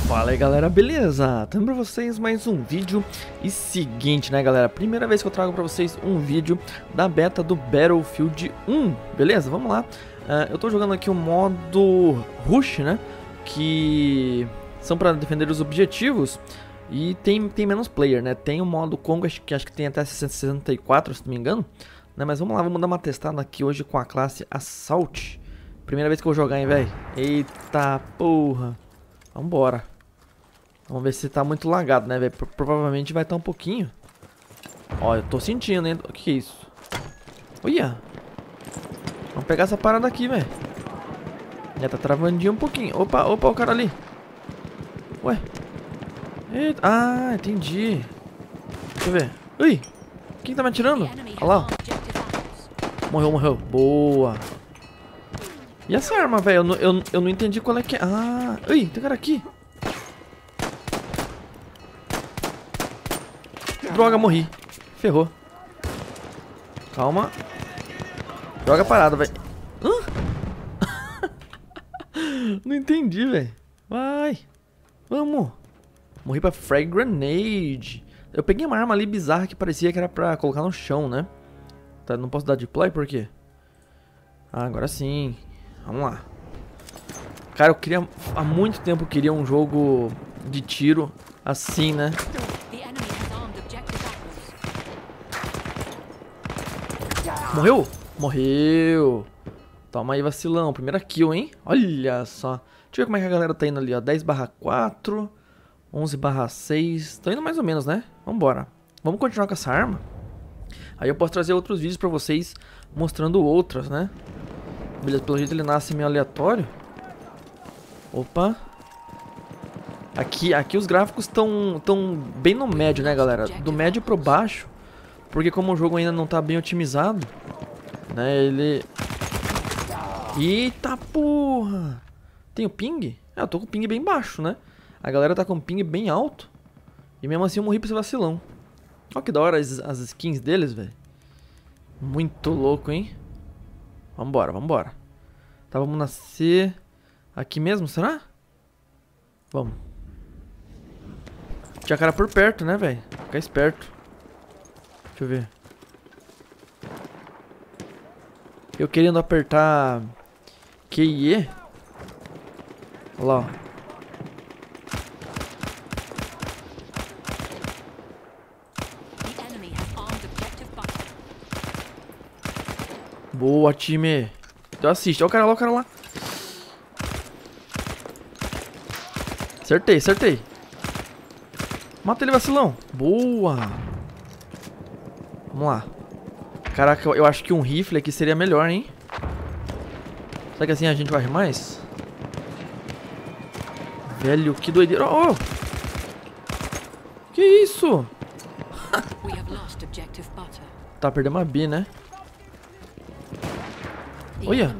Fala aí galera, beleza? Tamo pra vocês mais um vídeo. E seguinte, né galera, primeira vez que eu trago pra vocês um vídeo da beta do Battlefield 1, beleza? Vamos lá. Eu tô jogando aqui o modo Rush, né? Que são pra defender os objetivos. E tem menos player, né? Tem o modo Congo, que acho que tem até 64, se não me engano, né? Mas vamos lá, vamos dar uma testada aqui hoje com a classe Assault. Primeira vez que eu vou jogar, hein, velho? Eita porra. Vambora. Vamos ver se tá muito lagado, né, velho? Provavelmente vai estar um pouquinho. Ó, eu tô sentindo, hein? O que é isso? Olha. Vamos pegar essa parada aqui, velho. Já tá travandinho um pouquinho. Opa, o cara ali. Ué. Eita. Ah, entendi. Deixa eu ver. Ui. Quem tá me atirando? Olha lá. Morreu. Boa. E essa arma, velho? Eu não entendi qual é que é. Ah. Ui, tem cara aqui. Droga, morri. Ferrou. Calma. Droga parada, velho. Não entendi, velho. Vai. Vamos. Morri pra Frag Grenade. Eu peguei uma arma ali bizarra que parecia que era pra colocar no chão, né? Tá, não posso dar deploy, por quê? Ah, agora sim. Vamos lá. Cara, eu queria... Há muito tempo eu queria um jogo de tiro assim, né? Morreu? Morreu. Toma aí, vacilão. Primeira kill, hein? Olha só. Deixa eu ver como é que a galera tá indo ali, ó. 10/4, 11/6. Tô indo mais ou menos, né? Vambora. Vamos continuar com essa arma. Aí eu posso trazer outros vídeos pra vocês mostrando outras, né? Beleza, pelo jeito ele nasce meio aleatório. Opa. Aqui os gráficos tão bem no médio, né, galera? Do médio pro baixo. Porque como o jogo ainda não tá bem otimizado, né, ele... Eita porra! Tem o ping? Eu tô com o ping bem baixo, né? A galera tá com o ping bem alto. E mesmo assim eu morri pra esse vacilão. Olha que da hora as skins deles, velho. Muito louco, hein? Vambora. Tá, vamos nascer aqui mesmo, será? Vamos. Tinha cara por perto, né, velho? Ficar esperto. Deixa eu ver. Eu querendo apertar Q e E. Olha lá, ó. Boa, time. Então assiste. Olha o cara lá. Acertei. Mata ele, vacilão. Boa. Vamos lá. Caraca, eu acho que um rifle aqui seria melhor, hein? Será que assim a gente vai mais? Velho, que doideira. Oh! Que isso? Tá, perdendo uma B, né? Olha.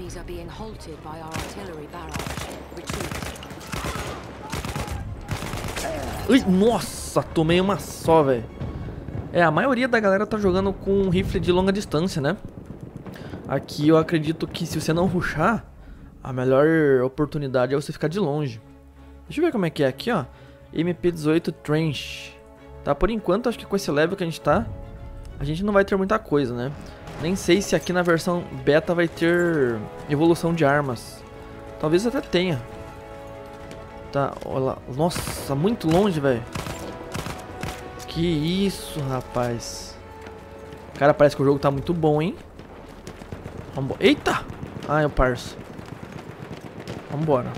Ui, nossa, tomei uma só, velho. A maioria da galera tá jogando com um rifle de longa distância, né? Aqui eu acredito que se você não rushar, a melhor oportunidade é você ficar de longe. Deixa eu ver como é que é aqui, ó. MP18 Trench. Tá, por enquanto, acho que com esse level que a gente tá, a gente não vai ter muita coisa, né? Nem sei se aqui na versão beta vai ter evolução de armas. Talvez até tenha. Tá, olha lá. Nossa, muito longe, velho. Que isso, rapaz. Cara, parece que o jogo tá muito bom, hein? Vambora. Eita! Ai, o parça. Vambora.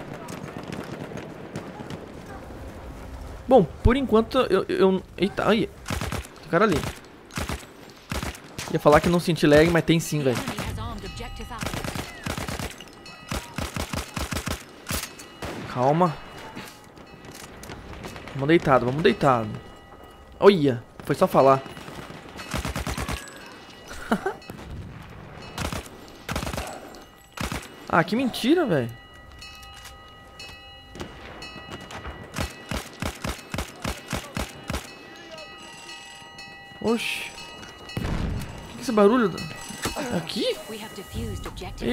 Bom, por enquanto eu... Eita, aí. Tem cara ali. Ia falar que não senti lag, mas tem sim, velho. Calma. Vamos deitado. Olha, foi só falar. Ah, que mentira, velho. Oxi. O que é esse barulho? Aqui?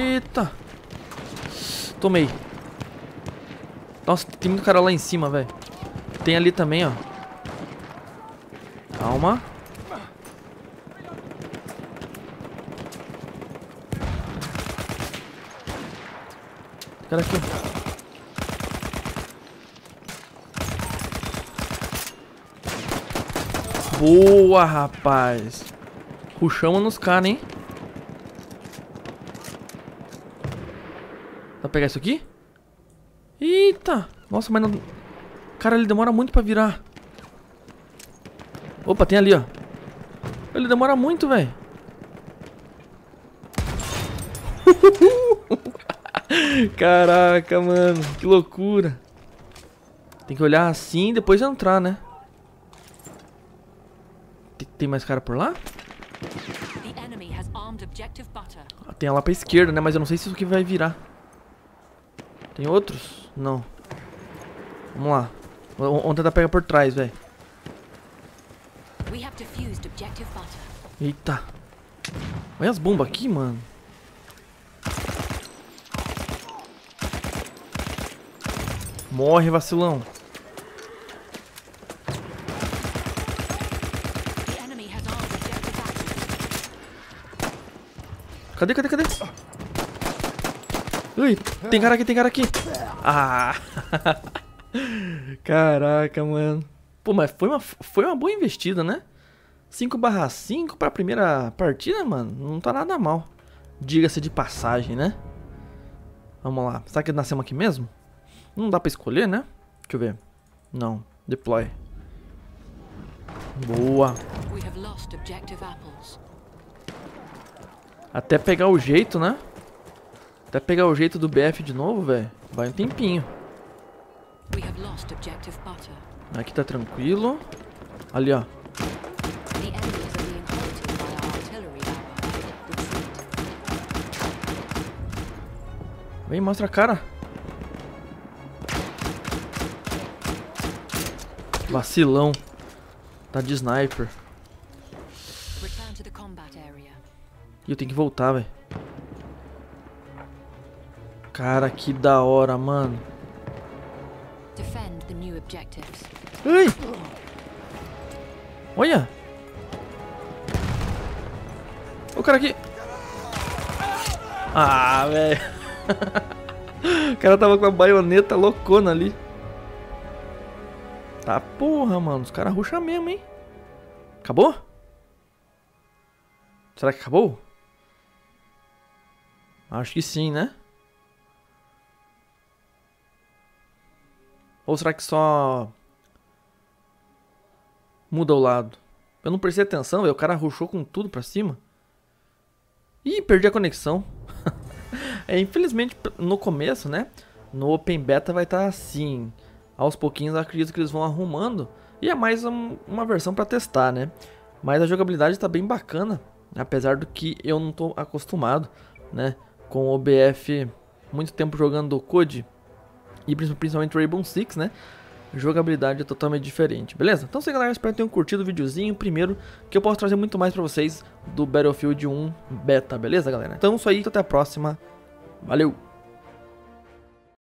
Eita. Tomei. Nossa, tem muito cara lá em cima, velho. Tem ali também, ó. Calma. Cara aqui. Boa, rapaz. Rushamos nos caras, hein? Dá pra pegar isso aqui? Eita. Nossa, mas não... Cara, ele demora muito pra virar. Opa, tem ali, ó. Ele demora muito, velho. Caraca, mano. Que loucura. Tem que olhar assim e depois entrar, né? Tem mais cara por lá? Tem lá pra esquerda, né? Mas eu não sei se isso aqui vai virar. Tem outros? Não. Vamos lá. Vamos tentar pegar por trás, velho. Eita. Olha as bombas aqui, mano. Morre, vacilão. Cadê? Ui, tem cara aqui. Ah. Caraca, mano. Pô, mas foi uma boa investida, né? 5/5 pra primeira partida, mano. Não tá nada mal. Diga-se de passagem, né? Vamos lá. Será que nascemos aqui mesmo? Não dá pra escolher, né? Deixa eu ver. Não. Deploy. Boa. Até pegar o jeito, né? Até pegar o jeito do BF de novo, velho. Vai um tempinho. Aqui tá tranquilo. Ali, ó. Vem, mostra a cara. Vacilão. Tá de sniper. E eu tenho que voltar, velho. Cara, que da hora, mano. Ai! Olha! O cara aqui. Ah, velho. O cara tava com a baioneta loucona ali. Tá porra, mano. Os caras rusham mesmo, hein? Acabou? Será que acabou? Acho que sim, né? Ou será que só muda o lado? Eu não prestei atenção, velho. O cara rushou com tudo pra cima. Ih, perdi a conexão. Infelizmente, no começo, né? No Open Beta vai estar assim. Aos pouquinhos, eu acredito que eles vão arrumando. E é mais uma versão pra testar, né? Mas a jogabilidade tá bem bacana. Apesar do que eu não tô acostumado, né? Com o BF, muito tempo jogando COD. E principalmente Rainbow Six, né? Jogabilidade é totalmente diferente, beleza? Então, se galera, espero que tenham curtido o videozinho. Primeiro, que eu posso trazer muito mais pra vocês do Battlefield 1 Beta, beleza, galera? Então, isso aí, até a próxima. Valeu!